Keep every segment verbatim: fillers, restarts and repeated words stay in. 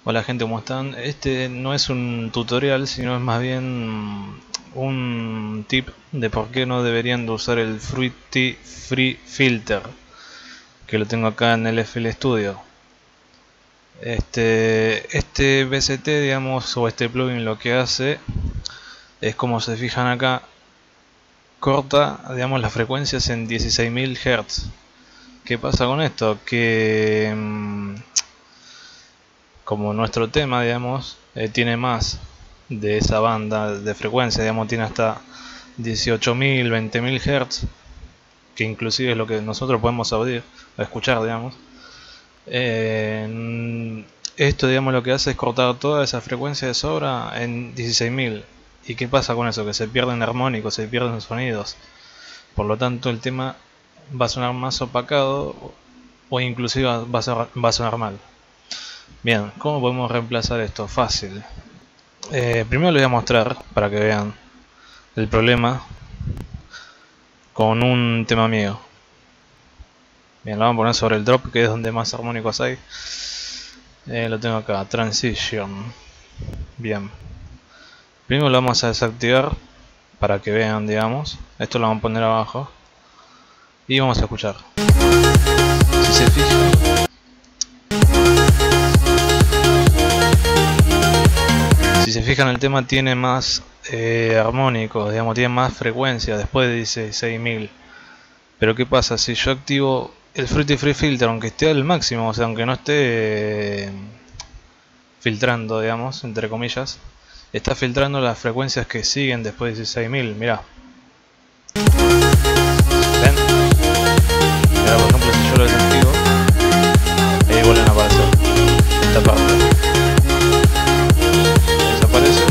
Hola gente, ¿cómo están? Este no es un tutorial, sino es más bien un tip de por qué no deberían de usar el Fruity Free Filter, que lo tengo acá en el F L Studio. Este, este V S T, digamos, o este plugin lo que hace es, como se fijan acá, corta, digamos, las frecuencias en dieciséis mil hertz. ¿Qué pasa con esto? Que mmm, como nuestro tema, digamos, eh, tiene más de esa banda de frecuencia, digamos, tiene hasta dieciocho mil, veinte mil hertz, que inclusive es lo que nosotros podemos audir, escuchar, digamos. Eh, esto, digamos, lo que hace es cortar toda esa frecuencia de sobra en dieciséis mil. ¿Y qué pasa con eso? Que se pierden armónicos, se pierden sonidos. Por lo tanto, el tema va a sonar más opacado o inclusive va a, ser, va a sonar mal. Bien, ¿cómo podemos reemplazar esto? Fácil. Eh, primero les voy a mostrar para que vean el problema con un tema mío. Bien, lo vamos a poner sobre el drop, que es donde más armónicos hay. Eh, lo tengo acá, transition. Bien. Primero lo vamos a desactivar para que vean, digamos. Esto lo vamos a poner abajo. Y vamos a escuchar. Si se fijan, Si se fijan, el tema tiene más eh, armónicos, digamos, tiene más frecuencia después de dieciséis mil. Pero ¿qué pasa? Si yo activo el Fruity Free Filter, aunque esté al máximo, o sea, aunque no esté eh, filtrando, digamos, entre comillas, está filtrando las frecuencias que siguen después de dieciséis mil. Mirá. ¿Ven? Mirá, por ejemplo, si yo lo desactivo, ahí vuelven a aparecer esta parte. Desaparece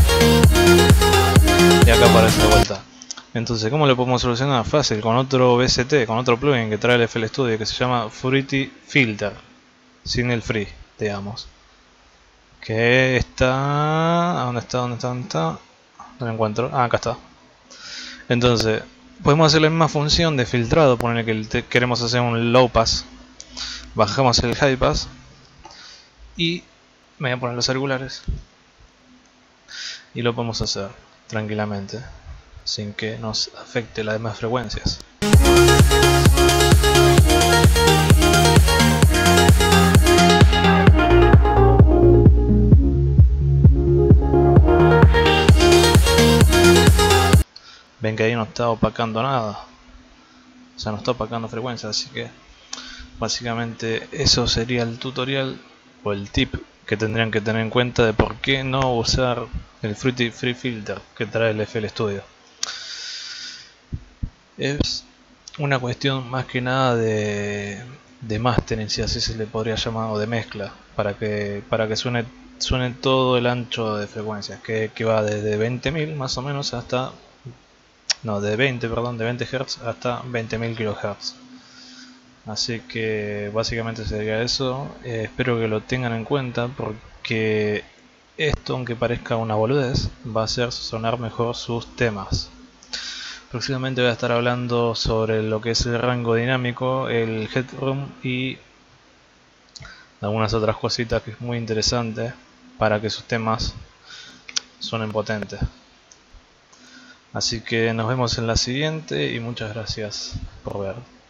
y acá aparece de vuelta. Entonces, ¿cómo lo podemos solucionar? Fácil, con otro V S T, con otro plugin que trae el F L Studio, que se llama Fruity Filter, sin el free, digamos. Que está... ¿Dónde está? ¿Dónde está? ¿Dónde está? No lo encuentro. Ah, acá está. Entonces, podemos hacer la misma función de filtrado, ponerle que queremos hacer un low pass. Bajamos el high pass. Y me voy a poner los auriculares. Y lo podemos hacer tranquilamente, sin que nos afecte las demás frecuencias. Ven que ahí no está opacando nada, o sea, no está opacando frecuencias, así que básicamente eso sería el tutorial o el tip que tendrían que tener en cuenta de por qué no usar el Fruity Free Filter que trae el F L Studio. Es una cuestión más que nada de, de mastering, si así se le podría llamar, o de mezcla, para que, para que suene, suene todo el ancho de frecuencias, que, que va desde veinte mil más o menos hasta... No, de veinte, perdón, de veinte hertz hasta veinte mil kilohertz. Así que básicamente sería eso. Eh, espero que lo tengan en cuenta, porque esto, aunque parezca una boludez, va a hacer sonar mejor sus temas. Próximamente voy a estar hablando sobre lo que es el rango dinámico, el headroom y algunas otras cositas que es muy interesante para que sus temas suenen potentes. Así que nos vemos en la siguiente y muchas gracias por ver.